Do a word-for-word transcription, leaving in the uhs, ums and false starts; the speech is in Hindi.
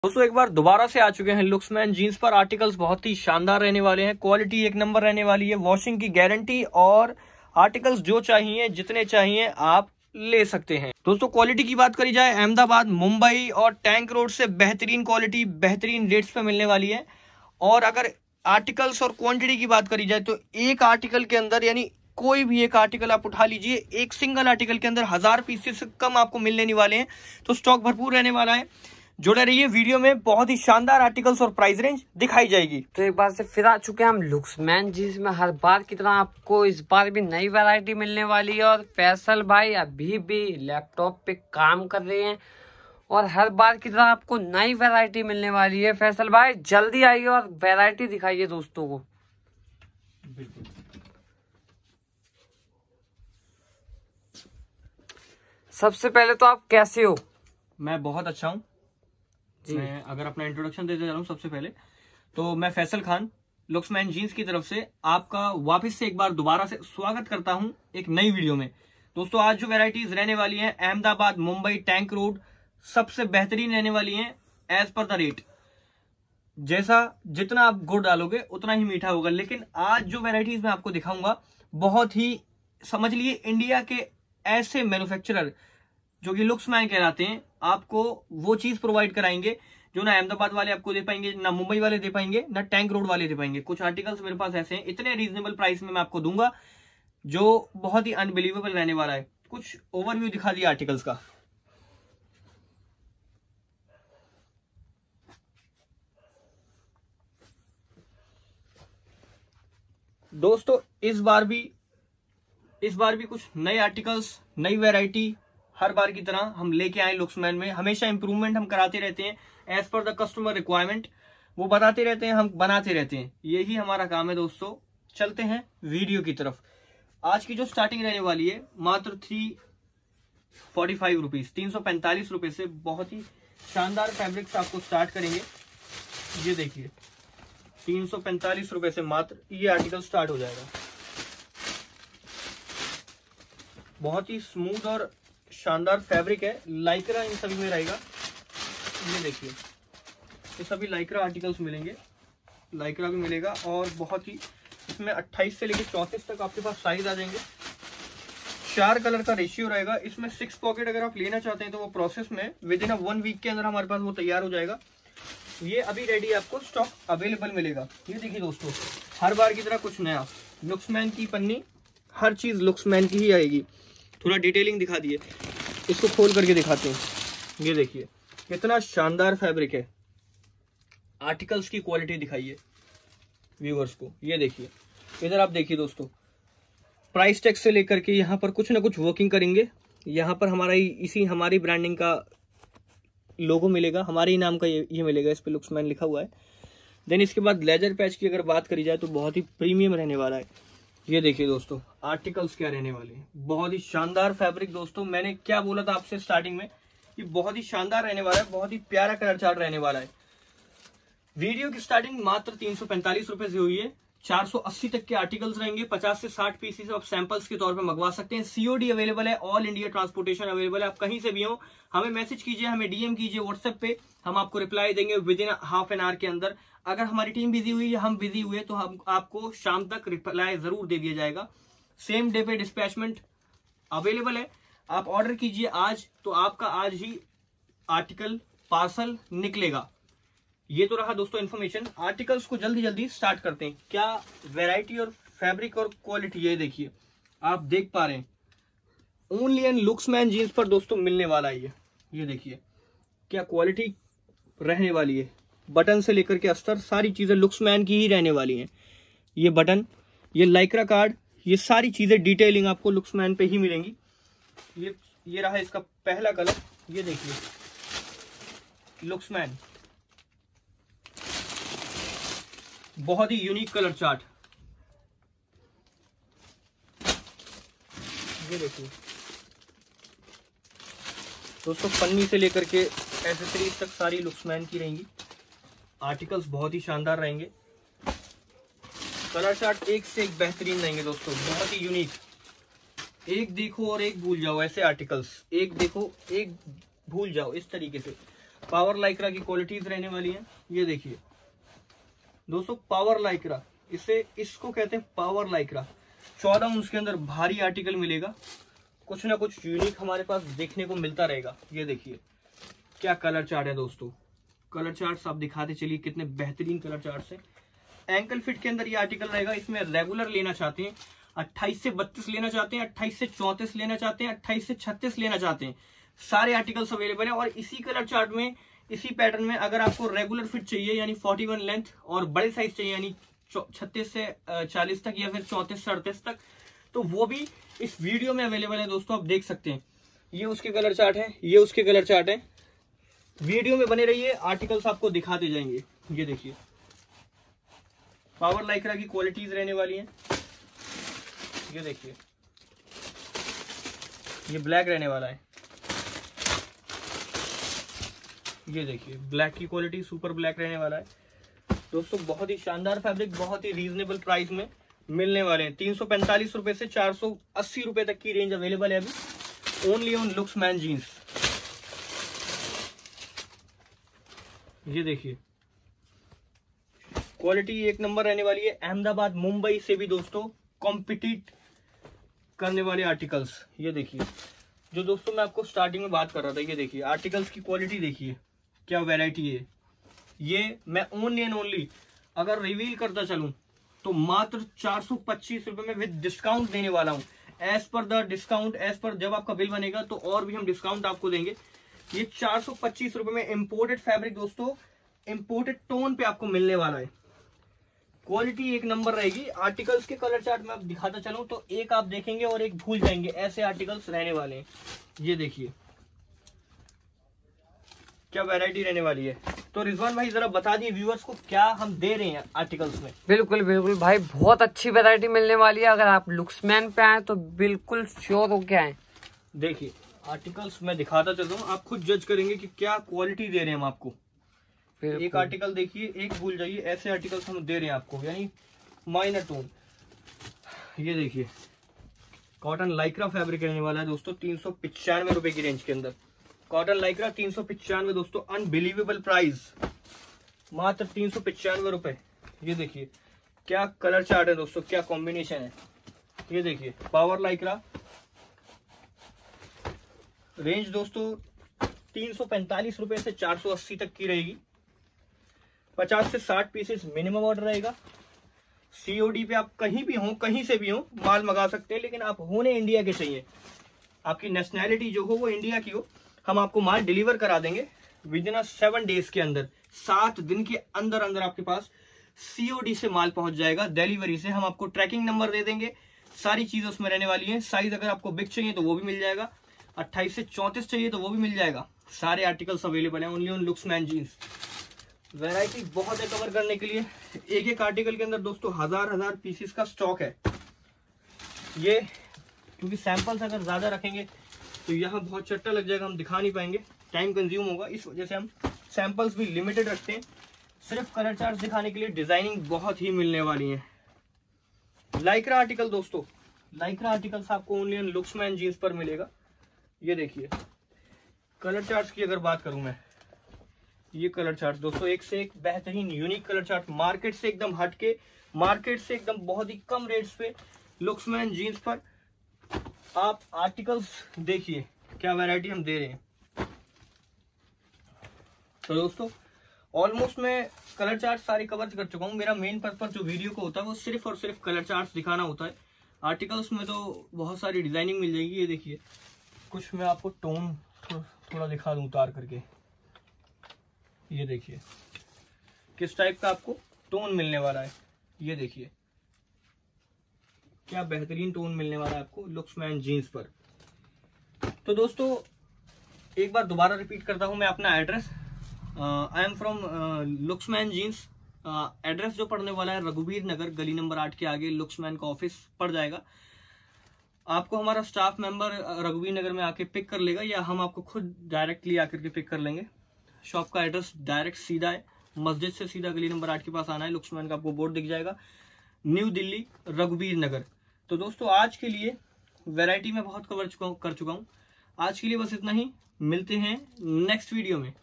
दोस्तों एक बार दोबारा से आ चुके हैं लुक्समैन जीन्स पर। आर्टिकल्स बहुत ही शानदार रहने वाले हैं, क्वालिटी एक नंबर रहने वाली है, वॉशिंग की गारंटी और आर्टिकल्स जो चाहिए जितने चाहिए आप ले सकते हैं। दोस्तों क्वालिटी की बात करी जाए, अहमदाबाद, मुंबई और टैंक रोड से बेहतरीन क्वालिटी बेहतरीन रेट्स पे मिलने वाली है। और अगर आर्टिकल्स और क्वांटिटी की बात करी जाए तो एक आर्टिकल के अंदर यानी कोई भी एक आर्टिकल आप उठा लीजिए, एक सिंगल आर्टिकल के अंदर हजार पीसेस से कम आपको मिलने नहीं वाले हैं। तो स्टॉक भरपूर रहने वाला है, जुड़े रहिए वीडियो में, बहुत ही शानदार आर्टिकल्स और प्राइस रेंज दिखाई जाएगी। तो एक बार से फिर आ चुके हैं हम लुक्समैन जीन्स में। हर बार की तरह आपको इस बार भी नई वैरायटी मिलने वाली है और फैसल भाई अभी भी लैपटॉप पे काम कर रहे हैं और हर बार की तरह आपको नई वैरायटी मिलने वाली है। फैसल भाई जल्दी आइए और वैरायटी दिखाइए दोस्तों को। बिल्कुल। सबसे पहले तो आप कैसे हो? मैं बहुत अच्छा हूँ जी। मैं अगर अपना इंट्रोडक्शन देते जा रहा हूँ, सबसे पहले तो मैं फैसल खान लुक्समैन जीन्स की तरफ से आपका वापस से एक बार दोबारा से स्वागत करता हूँ एक नई वीडियो में। दोस्तों आज जो वैरायटीज रहने वाली हैं अहमदाबाद, मुंबई, टैंक रोड सबसे बेहतरीन रहने वाली हैं एज पर द रेट। जैसा जितना आप गुड़ डालोगे उतना ही मीठा होगा। लेकिन आज जो वैरायटीज मैं आपको दिखाऊंगा बहुत ही समझ लिए इंडिया के ऐसे मैन्युफैक्चरर जो कि लुक्समैन कहलाते हैं, आपको वो चीज प्रोवाइड कराएंगे जो ना अहमदाबाद वाले आपको दे पाएंगे, ना मुंबई वाले दे पाएंगे, ना टैंक रोड वाले दे पाएंगे। कुछ आर्टिकल्स मेरे पास ऐसे हैं इतने रीजनेबल प्राइस में मैं आपको दूंगा जो बहुत ही अनबिलीवेबल रहने वाला है। कुछ ओवरव्यू दिखा दिया आर्टिकल्स का। दोस्तों इस बार भी इस बार भी कुछ नए आर्टिकल्स, नई वैरायटी हर बार की तरह हम लेके आए लुक्समैन में। हमेशा इंप्रूवमेंट हम कराते रहते हैं as per the customer requirement, वो बताते रहते हैं, हम बनाते रहते हैं, यही हमारा काम है। दोस्तों चलते हैं वीडियो की तरफ। आज की जो स्टार्टिंग रहने वाली है मात्र थ्री फोर्टी फाइव रुपीज तीन सौ पैंतालीस रुपए से बहुत ही शानदार फैब्रिक्स आपको स्टार्ट करेंगे। ये देखिए तीन सौ पैंतालीस रुपए से मात्र ये आर्टिकल स्टार्ट हो जाएगा। बहुत ही स्मूथ और शानदार फैब्रिक है, लाइक्रा इन सभी में रहेगा। ये देखिए ये सभी लाइक्रा आर्टिकल्स मिलेंगे, लाइक्रा भी मिलेगा और बहुत ही इसमें अट्ठाईस से लेकर चौंतीस तक आपके पास साइज आ जाएंगे। चार कलर का रेशियो रहेगा इसमें। सिक्स पॉकेट अगर आप लेना चाहते हैं तो वो प्रोसेस में within a one week के अंदर हमारे पास वो तैयार हो जाएगा। ये अभी रेडी आपको स्टॉक अवेलेबल मिलेगा। ये देखिए दोस्तों हर बार की तरह कुछ नया, लुक्समैन की पन्नी, हर चीज लुक्समैन की ही आएगी। थोड़ा डिटेलिंग दिखा दिए, इसको खोल करके दिखाते हैं। ये देखिए कितना शानदार फैब्रिक है। आर्टिकल्स की क्वालिटी दिखाइए व्यूअर्स को। ये देखिए इधर आप देखिए दोस्तों, प्राइस टैग से लेकर के यहाँ पर कुछ ना कुछ वर्किंग करेंगे। यहाँ पर हमारा इसी हमारी ब्रांडिंग का लोगो मिलेगा, हमारे ही नाम का ये, ये मिलेगा, इस पे लुक्समैन लिखा हुआ है। देन इसके बाद लेजर पैच की अगर बात करी जाए तो बहुत ही प्रीमियम रहने वाला है। ये देखिए दोस्तों आर्टिकल्स क्या रहने वाले हैं, बहुत ही शानदार फैब्रिक। दोस्तों मैंने क्या बोला था आपसे स्टार्टिंग में, ये बहुत ही शानदार रहने वाला है, बहुत ही प्यारा कलर चार्ट रहने वाला है। वीडियो की स्टार्टिंग मात्र तीन सौ पैंतालीस रुपए से हुई है। चार सौ अस्सी तक के आर्टिकल्स रहेंगे, पचास से साठ पीसेस आप सैंपल्स के तौर पे मंगवा सकते हैं। सीओडी अवेलेबल है, ऑल इंडिया ट्रांसपोर्टेशन अवेलेबल है। आप कहीं से भी हो हमें मैसेज कीजिए, हमें डीएम कीजिए व्हाट्सएप पे, हम आपको रिप्लाई देंगे within half an hour के अंदर। अगर हमारी टीम बिजी हुई या हम बिजी हुए तो हम आपको शाम तक रिप्लाई जरूर दे दिया जाएगा। सेम डे पे डिस्पैचमेंट अवेलेबल है। आप ऑर्डर कीजिए आज तो आपका आज ही आर्टिकल पार्सल निकलेगा। ये तो रहा दोस्तों इन्फॉर्मेशन। आर्टिकल्स को जल्दी जल्दी स्टार्ट करते हैं। क्या वैरायटी और फैब्रिक और क्वालिटी, ये देखिए आप देख पा रहे हैं ओनली एंड लुक्समैन जीन्स पर दोस्तों मिलने वाला है। ये ये देखिए क्या क्वालिटी रहने वाली है। बटन से लेकर के अस्तर सारी चीजें लुक्समैन की ही रहने वाली हैं। ये बटन, ये लाइक्रा कार्ड, ये सारी चीजें डिटेलिंग आपको लुक्समैन पे ही मिलेंगी। ये ये रहा इसका पहला कलर। ये देखिए लुक्समैन, बहुत ही यूनिक कलर चार्ट। ये देखिए दोस्तों पन्नी से लेकर के एक्सेसरीज तक सारी लुक्समैन की रहेंगी। आर्टिकल्स बहुत ही शानदार रहेंगे, कलर चार्ट एक से एक बेहतरीन रहेंगे दोस्तों, बहुत ही यूनिक। एक देखो और एक भूल जाओ ऐसे आर्टिकल्स, एक देखो एक भूल जाओ इस तरीके से। पावर लाइक्रा की क्वालिटीज रहने वाली हैं। ये देखिए दोस्तों, पावर लाइक्रा, इसे इसको कहते हैं पावर लाइक्रा। चौदह इंच के अंदर भारी आर्टिकल मिलेगा, कुछ ना कुछ यूनिक हमारे पास देखने को मिलता रहेगा। ये देखिए क्या कलर चार्ट है दोस्तों, कलर चार्ट्स आप दिखाते चलिए कितने बेहतरीन कलर चार्ट्स हैं। एंकल फिट के अंदर ये आर्टिकल रहेगा। इसमें रेगुलर लेना चाहते हैं, अट्ठाईस से बत्तीस लेना चाहते हैं, अट्ठाईस से चौंतीस लेना चाहते हैं, अट्ठाईस से छत्तीस लेना चाहते हैं, सारे आर्टिकल्स अवेलेबल हैं। और इसी कलर चार्ट में, इसी पैटर्न में अगर आपको रेगुलर फिट चाहिए यानी इकतालीस लेंथ और बड़े साइज चाहिए यानी छत्तीस से चालीस तक या फिर चौंतीस से अड़तीस तक, तो वो भी इस वीडियो में अवेलेबल है दोस्तों, आप देख सकते हैं। ये उसके कलर चार्ट है, ये उसके कलर चार्ट है। वीडियो में बने रहिए, आर्टिकल्स आपको दिखाते जाएंगे। ये देखिए पावर लाइक्रा की क्वालिटीज रहने वाली हैं। ये देखिए ये ब्लैक रहने वाला है। ये देखिए ब्लैक की क्वालिटी सुपर ब्लैक रहने वाला है दोस्तों। बहुत ही शानदार फैब्रिक, बहुत ही रीजनेबल प्राइस में मिलने वाले हैं। तीन सौ पैंतालीस रुपए से चार सौ अस्सी रुपए तक की रेंज अवेलेबल है अभी, ओनली ऑन लुक्समैन जीन्स। ये देखिए क्वालिटी एक नंबर रहने वाली है। अहमदाबाद मुंबई से भी दोस्तों कॉम्पिटिट करने वाले आर्टिकल्स। ये देखिए जो दोस्तों मैं आपको स्टार्टिंग में बात कर रहा था, ये देखिए आर्टिकल्स की क्वालिटी देखिए क्या वैरायटी है। ये मैं ओनली एंड ओनली अगर रिवील करता चलूं तो मात्र चार सौ पच्चीस रुपए में विद डिस्काउंट देने वाला हूं। As per the discount, as per जब आपका बिल बनेगा तो और भी हम डिस्काउंट आपको देंगे। ये चार सौ पच्चीस रुपए में इंपोर्टेड फैब्रिक दोस्तों, इंपोर्टेड टोन पे आपको मिलने वाला है। क्वालिटी एक नंबर रहेगी। आर्टिकल्स के कलर चार्ट में आप दिखाता चलूं तो एक आप देखेंगे और एक भूल जाएंगे, ऐसे आर्टिकल्स रहने वाले हैं। ये देखिए क्या वैरायटी रहने वाली है। तो रिजवान भाई जरा बता दिए व्यूअर्स को क्या हम दे रहे हैं आर्टिकल्स में। बिल्कुल बिल्कुल भाई, बहुत अच्छी वैरायटी मिलने वाली है। अगर आप लुक्समैन पे आए तो बिल्कुल श्योर होके आए। देखिए आर्टिकल्स मैं दिखाता चलता हूँ, आप खुद जज करेंगे कि क्या क्वालिटी दे रहे हैं हम आपको। एक आर्टिकल देखिए, एक भूल जाइए, ऐसे आर्टिकल्स हम दे रहे हैं आपको, यानी माइनर टोन। ये देखिए कॉटन लाइक्रा फैब्रिक रहने वाला है दोस्तों, तीन सौ पिचानवे रुपए की रेंज के अंदर। कॉटन लाइक्रा तीन सौ पिचानवे दोस्तों, अनबिलीवेबल प्राइस, मात्र तीन सौ पिचानवे रुपए। ये देखिए क्या कलर चार्ट है दोस्तों, क्या कॉम्बिनेशन है। ये देखिए पावर लाइक्रा रेंज दोस्तों तीन सौ पैंतालीस रुपए से चार सौ अस्सी तक की रहेगी। पचास से साठ पीसेस मिनिमम ऑर्डर रहेगा। सीओडी पे आप कहीं भी हो, कहीं से भी हो माल मंगा सकते हैं, लेकिन आप होने इंडिया के चाहिए, आपकी नेशनैलिटी जो हो वो इंडिया की हो। हम आपको माल डिलीवर करा देंगे विद इन सेवन डेज के अंदर, सात दिन के अंदर अंदर आपके पास सीओडी से माल पहुंच जाएगा। डिलीवरी से हम आपको ट्रैकिंग नंबर दे देंगे, सारी चीज उसमें रहने वाली है। साइज अगर आपको बिग चाहिए तो वो भी मिल जाएगा, अट्ठाईस से चौंतीस चाहिए तो वो भी मिल जाएगा। सारे आर्टिकल्स अवेलेबल हैं only on Luksman jeans. Variety बहुत है कवर करने के लिए। एक एक आर्टिकल के अंदर दोस्तों हजार हजार पीसेस का स्टॉक है। ये क्योंकि सैंपल्स अगर ज्यादा रखेंगे तो यहाँ बहुत चट्टा लग जाएगा, हम दिखा नहीं पाएंगे, टाइम कंज्यूम होगा, इस वजह से हम सैंपल्स भी लिमिटेड रखते हैं। सिर्फ कलर चार्ट दिखाने के लिए डिजाइनिंग बहुत ही मिलने वाली है। लाइक्रा आर्टिकल दोस्तों, लाइक्रा आर्टिकल्स आपको ओनली ऑन लुक्समैन जीन्स पर मिलेगा। ये देखिए कलर चार्ट्स की अगर बात करूं मैं, ये कलर चार्ट दोस्तों एक से एक बेहतरीन यूनिक कलर चार्ट, मार्केट से एकदम हटके, मार्केट से एकदम बहुत ही कम रेट्स पे लुक्समैन जीन्स पर आप आर्टिकल्स देखिए क्या वैरायटी हम दे रहे हैं। तो दोस्तों ऑलमोस्ट मैं कलर चार्ट सारे कवर कर चुका हूँ। मेरा मेन पर्पस जो वीडियो को होता है वो सिर्फ और सिर्फ कलर चार्ट दिखाना होता है। आर्टिकल्स में तो बहुत सारी डिजाइनिंग मिल जाएगी। ये देखिए कुछ मैं आपको टोन थो, थोड़ा दिखा दूं उतार करके। ये देखिए किस टाइप का आपको टोन मिलने वाला है। ये देखिए क्या बेहतरीन टोन मिलने वाला है आपको लुक्समैन जीन्स पर। तो दोस्तों एक बार दोबारा रिपीट करता हूं मैं अपना address. I am from Luksman jeans. Address जो पड़ने वाला है रघुवीर नगर, गली नंबर आठ के आगे लुक्समैन का ऑफिस पड़ जाएगा। आपको हमारा स्टाफ मेंबर रघुवीर नगर में आके पिक कर लेगा या हम आपको खुद डायरेक्टली आकर के पिक कर लेंगे। शॉप का एड्रेस डायरेक्ट सीधा है, मस्जिद से सीधा गली नंबर आठ के पास आना है। लुक्समैन का आपको बोर्ड दिख जाएगा, न्यू दिल्ली रघुवीर नगर। तो दोस्तों आज के लिए वैरायटी में बहुत कवर कर चुका हूँ। आज के लिए बस इतना ही, मिलते हैं नेक्स्ट वीडियो में।